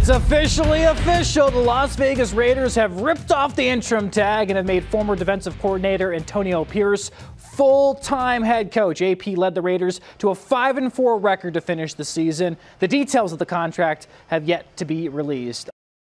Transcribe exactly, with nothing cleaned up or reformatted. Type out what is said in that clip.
It's officially official. The Las Vegas Raiders have ripped off the interim tag and have made former defensive coordinator Antonio Pierce full-time head coach. A P led the Raiders to a five and four record to finish the season. The details of the contract have yet to be released.